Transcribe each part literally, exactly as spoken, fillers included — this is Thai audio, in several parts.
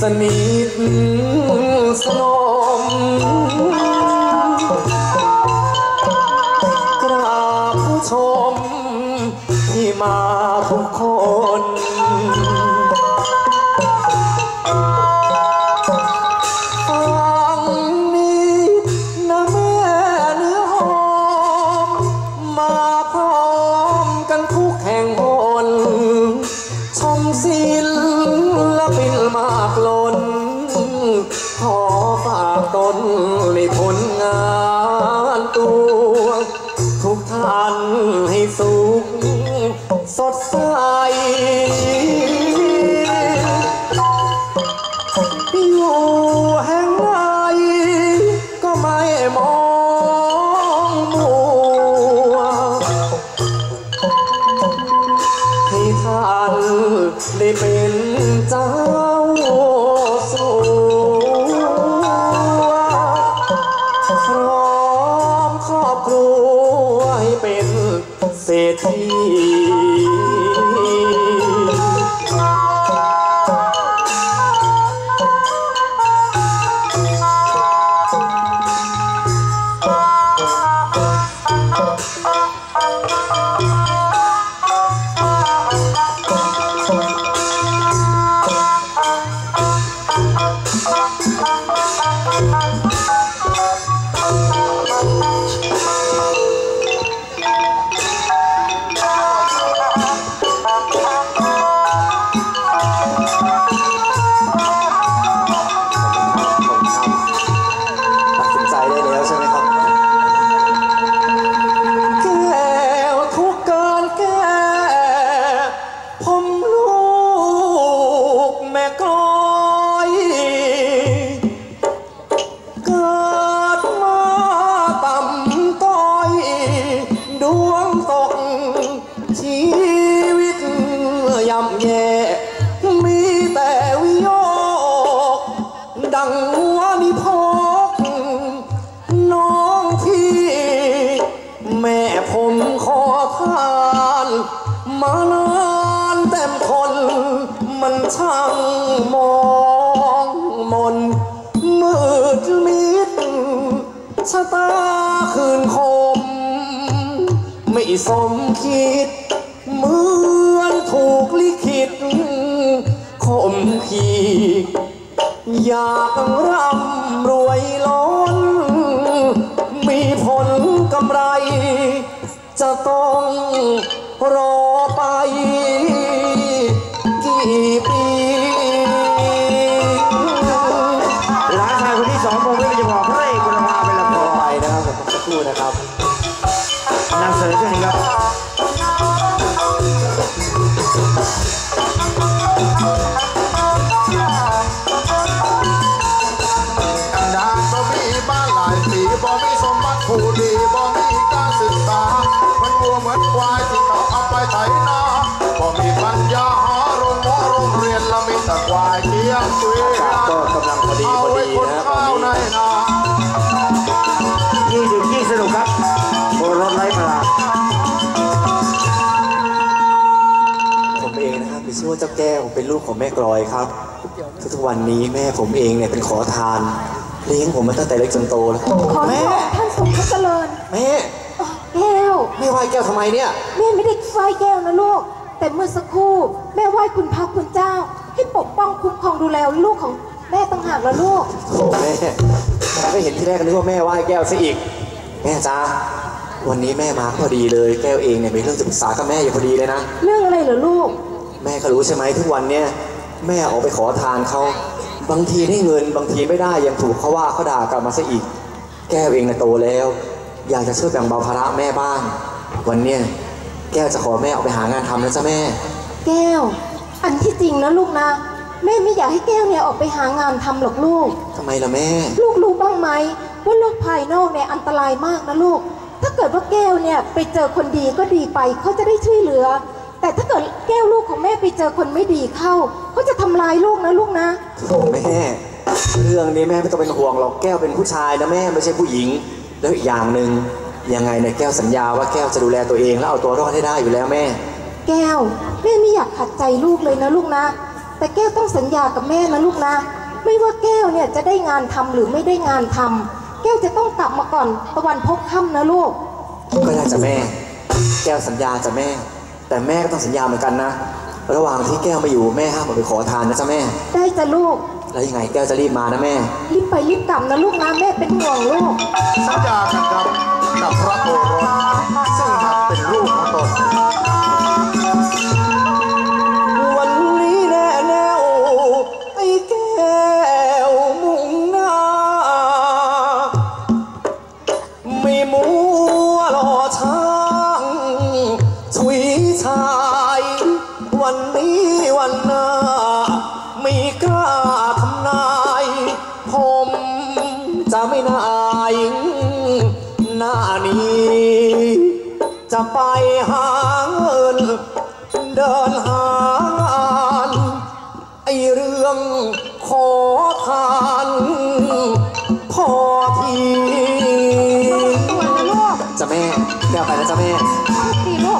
สนิทสนมกราบผู้ชมที่มาทุกคนฟังนี้นะแม่เนื้อหอมมาพร้อมกันทุกแห่งหนชมศิลปินมากล้นขอฝากตนในผลงานตัวทุกท่านให้สุขสดใสอยู่แห่งไหนก็ไม่มองมัวให้ท่านได้เป็นเจ้าสัวพร้อมครอบครัวให้เป็นเศรษฐีมานานเต็มทนมันช่างมองมนมืดมิดชะตาคืนคมไม่สมคิดเหมือนถูกลิขิตคมขีอยากร่ำรวยล้นมีผลกำไรจะต้องรอไปกี่ปีหลานชายคนที่สองคงไม่จะบอกพระเอกคุณภาพเป็นละครไปนะครับสักครู่นะครับนำเสนอช่วงนี้ครับดาบ่มีบ้านหลายสีบ่มีสมบัติผู้ดีบ่มีการศึกษามันวัวเหมือนควายที่เขาเอาไปไถนาบ่มีปัญญาหาโรงหมอโรงเรียนละมีแต่ควายเกียงตุยก็กำลังพอดีพอดีนะตอนนี้ยิ่งดึกยิ่งสนุกครับโบรถไร้พลาผมเองนะครับชื่อว่าเจ้าแก้วเป็นลูกของแม่กลอยครับทุกๆวันนี้แม่ผมเองเนี่ยเป็นขอทานเลี้ยงผมมาตั้งแต่เล็กจนโตแล้วแม่ท่านทรงพระเจริญแม่แก้วแม่ไหว้แก้วทำไมเนี่ยแม่ไม่ได้ไหว้แก้วนะลูกแต่เมื่อสักครู่แม่ไหว้คุณพระคุณเจ้าให้ปกป้องคุ้มครองดูแลลูกของแม่ต่างหากละลูกโอ้แม่ไม่เห็นที่แรกนึกว่าแม่ไหว้แก้วซะอีกแม่จ้าวันนี้แม่มาพอดีเลยแก้วเองเนี่ยมีเรื่องจะปรึกษากับแม่อยู่พอดีเลยนะเรื่องอะไรเหรอลูกแม่ก็รู้ใช่ไหมทุกวันเนี่ยแม่ออกไปขอทานเขาบางทีได้เงินบางทีไม่ได้ยังถูกเขาว่าเขาด่ากลับมาซะอีกแก้วเองนะโตแล้วอยากจะช่วยแบ่งเบาภาระแม่บ้างวันเนี้ยแก้วจะขอแม่ออกไปหางานทำนะจ๊ะแม่แก้วอันที่จริงนะลูกนะแม่ไม่อยากให้แก้วเนี่ยออกไปหางานทำหรอกลูกทำไมล่ะแม่ลูกรู้บ้างไหมว่าโลกภายนอกเนี่ยอันตรายมากนะลูกถ้าเกิดว่าแก้วเนี่ยไปเจอคนดีก็ดีไปเขาจะได้ช่วยเหลือแต่ถ้าเกิดแก้วลูกของแม่ไปเจอคนไม่ดีเข้าเขาจะทำลายลูกนะลูกนะโอ้แม่เรื่องนี้แม่ไม่ต้องเป็นห่วงหรอกแก้วเป็นผู้ชายนะแม่ไม่ใช่ผู้หญิงแล้วอีกอย่างหนึ่งยังไงเนี่ยแก้วสัญญาว่าแก้วจะดูแลตัวเองแล้วเอาตัวรอดให้ได้อยู่แล้วแม่แก้วแม่ไม่อยากขัดใจลูกเลยนะลูกนะแแต่แก้วต้องสัญญากับแม่นะลูกนะไม่ว่าแก้วเนี่ยจะได้งานทำหรือไม่ได้งานทำแก้วจะต้องกลับมาก่อนตะวันพบค่ำนะลูกก็ได้จ้ะแม่แก้วสัญญาจ้ะแม่แต่แม่ก็ต้องสัญญาเหมือนกันนะระหว่างที่แก้วมาอยู่แม่ห้ามออกไปขอทานนะจ้ะแม่ได้จ้ะลูกแล้วยังไงแก้วจะรีบมานะแม่รีบไปรีบกลับนะลูกนะแม่เป็นห่วงลูกสัญญากันครับกับพระโอรสซึ่งมาเป็นลูกของตนวันนี้แน่แน่ไอ้แก้วมุ่งหน้าไม่มัวรอช้างถุยชายวันนี้วันหน้าไม่กล้าทำนายผมจะไม่นายหน้านี้จะไปหาเงินเดินหางานไอเรื่องขอทานพอทีจะแม่แก้วไปแล้วจ้ะแม่ดีลูก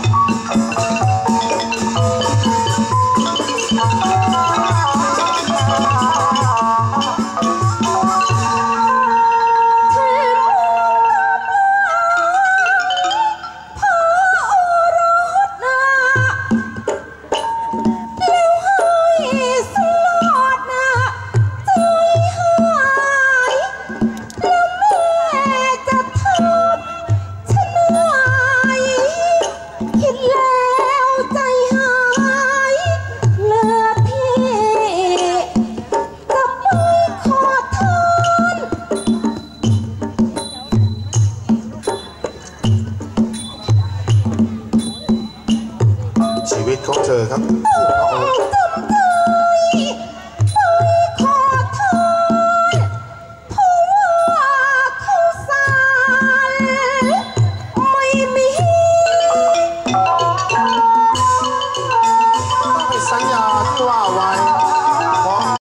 ชีวิตของเธอครับ